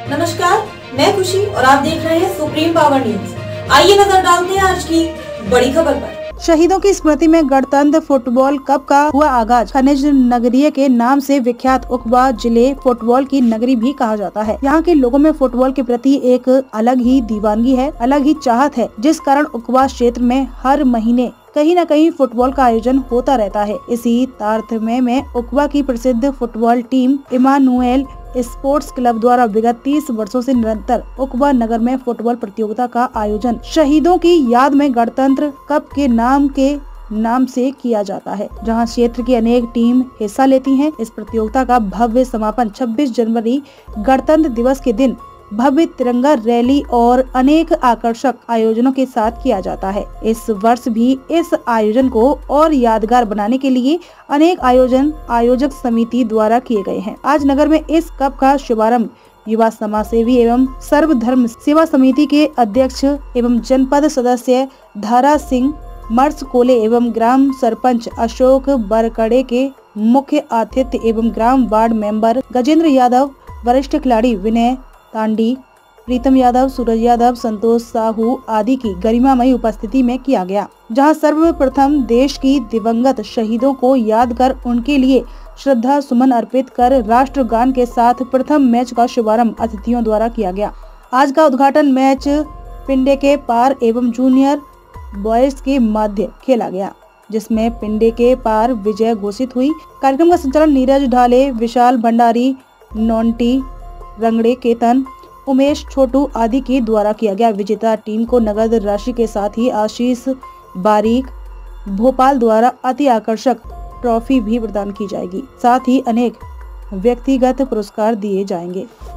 नमस्कार, मैं खुशी और आप देख रहे हैं सुप्रीम पावर न्यूज। आइए नजर डालते हैं आज की बड़ी खबर पर। शहीदों की स्मृति में गणतंत्र फुटबॉल कप का हुआ आगाज। खनिज नगरीय के नाम से विख्यात उकवा जिले फुटबॉल की नगरी भी कहा जाता है। यहाँ के लोगों में फुटबॉल के प्रति एक अलग ही दीवानगी है, अलग ही चाहत है, जिस कारण उकवा क्षेत्र में हर महीने कहीं न कहीं फुटबॉल का आयोजन होता रहता है। इसी तारतम्य में उकवा की प्रसिद्ध football team Emmanuel sports club द्वारा विगत 30 वर्षों से निरंतर उकवा नगर में फुटबॉल प्रतियोगिता का आयोजन शहीदों की याद में गणतंत्र कप के नाम से किया जाता है, जहां क्षेत्र की अनेक टीम हिस्सा लेती हैं। इस प्रतियोगिता का भव्य समापन 26 जनवरी गणतंत्र दिवस के दिन भव्य तिरंगा रैली और अनेक आकर्षक आयोजनों के साथ किया जाता है। इस वर्ष भी इस आयोजन को और यादगार बनाने के लिए अनेक आयोजक समिति द्वारा किए गए हैं। आज नगर में इस कप का शुभारंभ युवा समाज सेवी एवं सर्वधर्म सेवा समिति के अध्यक्ष एवं जनपद सदस्य धारा सिंह मर्स कोले एवं ग्राम सरपंच अशोक बरकड़े के मुख्य आतिथ्य एवं ग्राम वार्ड मेंबर गजेंद्र यादव, वरिष्ठ खिलाड़ी विनय तांडी, प्रीतम यादव, सूरज यादव, संतोष साहू आदि की गरिमामयी उपस्थिति में किया गया, जहां सर्वप्रथम देश की दिवंगत शहीदों को याद कर उनके लिए श्रद्धा सुमन अर्पित कर राष्ट्रगान के साथ प्रथम मैच का शुभारंभ अतिथियों द्वारा किया गया। आज का उद्घाटन मैच पिंडे के पार एवं जूनियर बॉयज के मध्य खेला गया, जिसमें पिंडे के पार विजय घोषित हुई। कार्यक्रम का संचालन नीरज ढाले, विशाल भंडारी, नोंटी रंगड़े, केतन, उमेश छोटू आदि के द्वारा किया गया। विजेता टीम को नगद राशि के साथ ही आशीष बारीक भोपाल द्वारा अति आकर्षक ट्रॉफी भी प्रदान की जाएगी। साथ ही अनेक व्यक्तिगत पुरस्कार दिए जाएंगे।